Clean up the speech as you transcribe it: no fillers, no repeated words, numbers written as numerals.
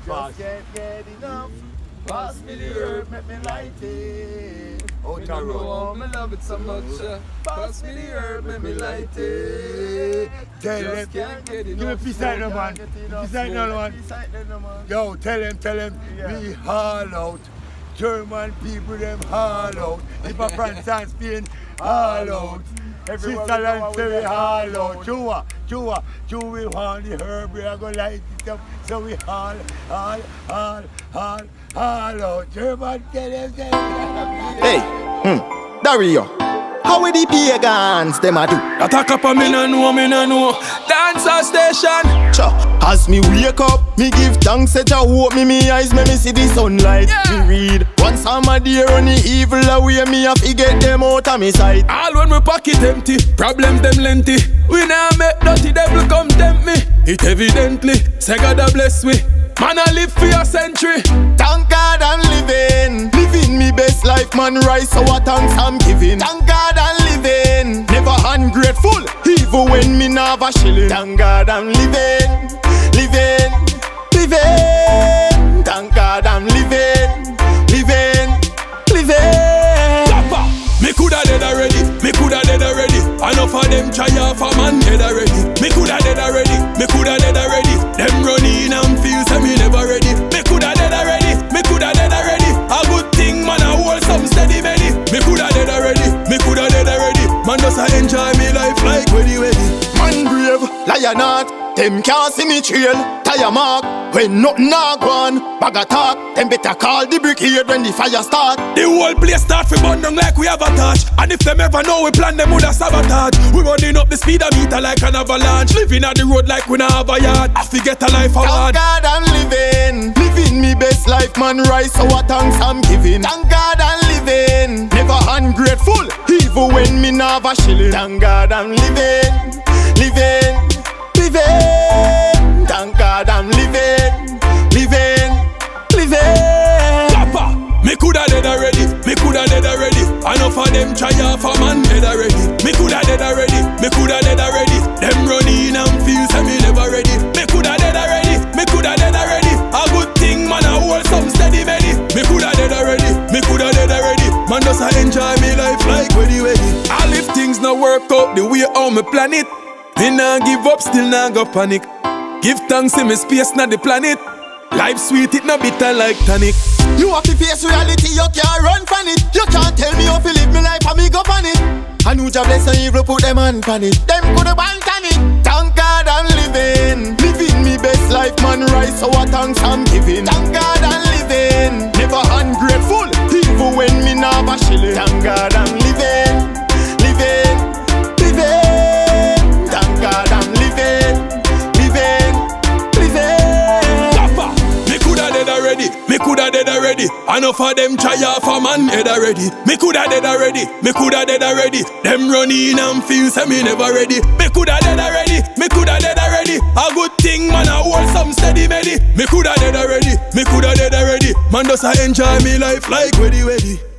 Just can't get enough. Pass me the herb, make me light it. Out the road. Me love it so much. Pass me the herb, make me light it. Tell them. Give me peace out now, man. Peace out now, man. Yo, tell them. We haul out. German people, them haul out. If a France and Spain, haul out. Switzerland say we haul out. Chew we want the herb, we are going to light it up. So we haul out. German tell them. Hey, Dario, how are the pagans them a do? Attack up on me no know. Dancer station. Cha. As me wake up, me give thanks that Jah hope me eyes, me see the sunlight. Me read one psalm a day on the evil away, me have to get them out of me sight. All when we pocket empty, problems them plenty. We now make dirty devil come tempt me. It evidently, say God a bless we. Man I live for a century. Thank God I'm living me best life, man. Rise so what thanks I'm giving. Thank God I'm living, never ungrateful, even when me not have a shilling. Thank God I'm living. Thank God I'm living. Papa, me coulda dead already. Enough of them try off a man dead already. Me coulda dead already. Them running and feel say me never ready. Me coulda dead already. A good thing man a hold some steady belly. Me coulda dead already. Man just a enjoy me life like weddy. Man brave, lion not. Them can't see me trail, tire mark. When nothing not gone, bag a talk. Them better call the brigade when the fire start. The whole place start fi burn down like we have a torch. And if them ever know we plan, them woulda sabotage. We running up the speedometer like an avalanche. Living on the road like we not have a yard. I forget a life I want. Thank God I'm living me best life, man. Rise so what thanks I'm giving. Thank God I'm living, never ungrateful, even when me not have a shilling. Thank God I'm living. Thank God I'm living. Papa, me coulda dead already. Enough of them try off a man dead already. Me coulda dead already. Them running and feel say me never ready. Me coulda dead already. A good thing man a hold some steady belly. Me coulda dead already. Man just a enjoy me life like weddy. All if things not work out the way how me plan it, me nah give up, still nah go panic. Give thanks in me space, not the planet. Life sweet, it no bitter like tonic. You have to face reality, you can't run from it. You can't tell me how to live me life and me go on it. And who Jah bless and evil put them on it. Them coulda banned on it. Thank God I'm living me best life, man. Rise so what thanks I'm giving. Thank God I'm living, never ungrateful, even when me not have a shilling. Thank God I'm living. Thank God I'm living. Papa, me coulda dead already. Enough of them try off a man head already. Me coulda dead already. Them running and feel say me never ready. Me coulda dead already. A good thing man a hold some steady belly. Me coulda dead already. Man just a enjoy me life like weddy.